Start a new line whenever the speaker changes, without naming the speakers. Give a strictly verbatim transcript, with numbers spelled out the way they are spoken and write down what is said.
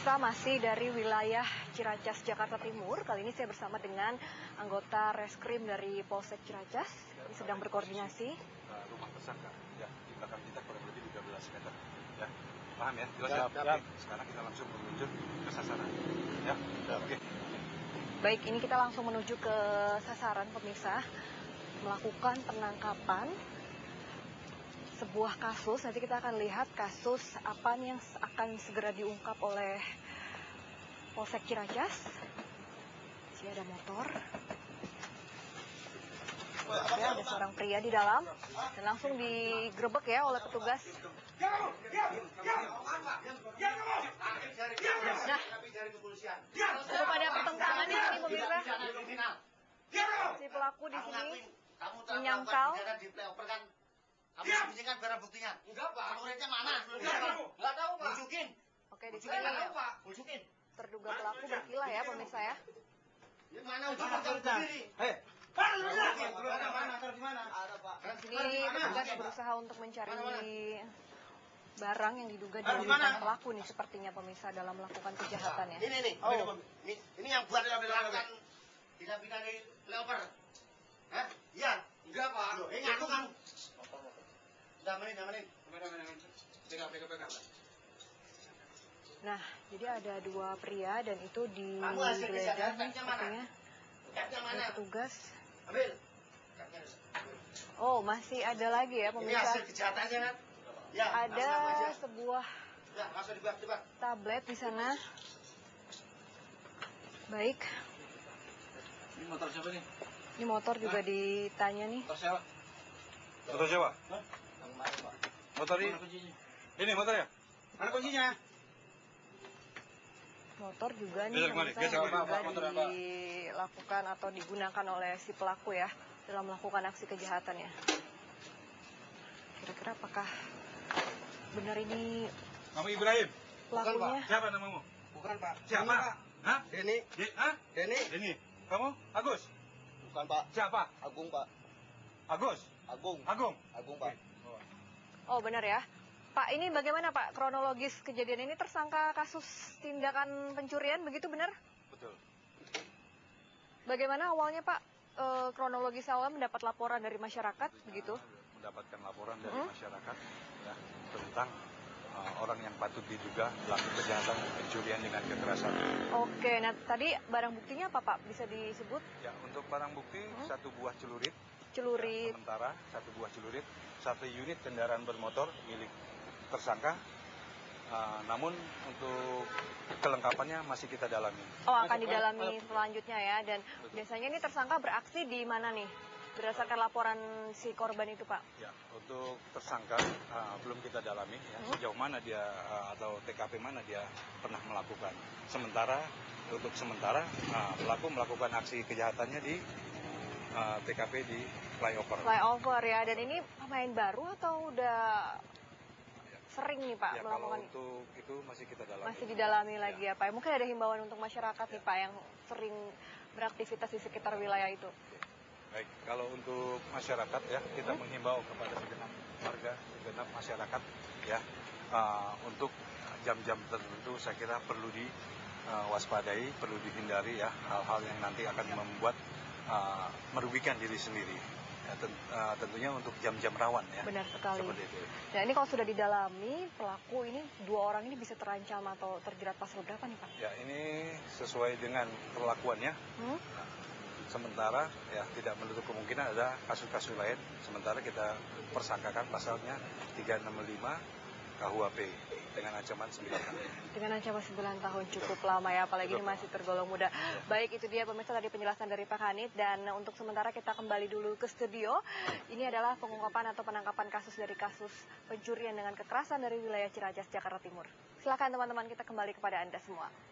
Pemirsa, masih dari wilayah Ciracas, Jakarta Timur. Kali ini saya bersama dengan anggota reskrim dari Polsek Ciracas. Ini sedang berkoordinasi.
Uh, rumah tersangka, ya, di belakang kita kurang lebih tiga belas meter. Ya, paham ya? Jelas
ya?
Ya, sekarang kita langsung menuju ke sasaran. Ya, ya. Oke.
Baik, ini kita langsung menuju ke sasaran, pemirsa. Melakukan penangkapan sebuah kasus. Nanti kita akan lihat kasus apa yang akan segera diungkap oleh Polsek Ciracas. Sini ada motor. Ya, ada seorang pria di dalam dan langsung digerebek ya oleh petugas. Nah, untuk pada pertentangannya ini pemirsa, si pelaku di sini menyangkal.
Kamu sembunyikan barang buktinya. Enggak, Pak. Muridnya mana? Enggak tahu, Pak. Tunjukin.
Oke, di sini
Tunjukin.
terduga pelaku berkilah ya, pemirsa ya.
Di mana ujian kamu sendiri? Hei. Pak, mana? Mana? Taruh di mana? Ada, Pak.
Di sini petugas berusaha untuk mencari barang yang diduga diberikan pelaku nih sepertinya, pemirsa, dalam melakukan kejahatan ya.
Ini nih. Oh. Ini, ini yang buat melakukan tidak pidana leoper. Hah? Iya. Enggak, Pak. Loh, ini ngaku kamu. Damanin, damanin. Pegang, pegang, pegang.
Nah, jadi ada dua pria dan itu
Catnya
digeledah
mana?
oleh petugas.
Ambil.
Oh, masih ada lagi ya,
Ini
pemirsa.
hasil kejahatannya kan? Ya,
Ada sebuah
ya, langsung dibak, dibak.
tablet di sana. Baik.
Ini motor siapa nih?
Ini motor juga ditanya nih.
Motor siapa? Motor siapa?
Hah?
Motor ini? Ini motornya?
Mana kuncinya?
Motor juga nih
Geser kemari,
pemirsa,
geser
yang
kemari.
juga
Apa, motor apa?
dilakukan atau digunakan oleh si pelaku ya dalam melakukan aksi kejahatannya. Kira-kira apakah benar ini
Kamu Ibrahim?
pelakunya?
Siapa namamu?
Bukan, Pak.
Siapa? Hah?
Denny.
Di, hah?
Denny.
Ini. Kamu? Agus?
Bukan, Pak.
Siapa?
Agung, Pak.
Agus?
Agung.
Agung?
Agung, Pak.
Oh, benar ya. Pak, ini bagaimana Pak kronologis kejadian ini? Tersangka kasus tindakan pencurian, begitu benar?
Betul.
Bagaimana awalnya Pak e, kronologis awal mendapat laporan dari masyarakat, begitu?
Mendapatkan laporan dari
Hmm?
masyarakat ya, tentang uh, orang yang patut diduga pelaku kejahatan pencurian dengan kekerasan.
Oke, nah tadi barang buktinya apa Pak? Bisa disebut?
Ya, untuk barang bukti
Hmm?
satu buah celurit.
Celurit.
Ya, sementara satu buah celurit, satu unit kendaraan bermotor milik tersangka. Uh, namun untuk kelengkapannya masih kita dalami.
Oh, akan didalami selanjutnya ya. Dan biasanya ini tersangka beraksi di mana nih? Berdasarkan laporan si korban itu Pak?
Ya, untuk tersangka uh, belum kita dalami ya,
Hmm?
sejauh mana dia uh, atau T K P mana dia pernah melakukan. Sementara untuk sementara uh, pelaku melakukan aksi kejahatannya di uh, T K P di flyover.
Flyover ya. Dan ini pemain baru atau udah sering nih Pak
Ya, kalau
melakukan?
untuk itu masih kita dalami.
Masih didalami lagi ya Pak. Mungkin ada himbauan untuk masyarakat nih Pak yang sering beraktivitas di sekitar wilayah itu.
Baik, kalau untuk masyarakat ya kita
Hmm?
menghimbau kepada segenap warga, segenap masyarakat ya uh, untuk jam-jam tertentu saya kira perlu diwaspadai, perlu dihindari ya hal-hal yang nanti akan membuat uh, merugikan diri sendiri. Ya, tent, uh, tentunya untuk jam-jam rawan ya.
Benar sekali.
Seperti itu.
Nah ini kalau sudah didalami, pelaku ini dua orang ini bisa terancam atau terjerat pasal berapa nih Pak?
Ya, ini sesuai dengan perlakuannya.
Hmm?
Sementara ya tidak menutup kemungkinan ada kasus-kasus lain. Sementara kita persangkakan pasalnya tiga enam lima K U H P dengan ancaman sembilan tahun.
Dengan ancaman sembilan tahun cukup lama ya, apalagi ini masih tergolong muda. Baik, itu dia pemirsa tadi penjelasan dari Pak Kanit. Dan untuk sementara kita kembali dulu ke studio. Ini adalah pengungkapan atau penangkapan kasus dari kasus pencurian dengan kekerasan dari wilayah Ciracas, Jakarta Timur. Silakan teman-teman, kita kembali kepada Anda semua.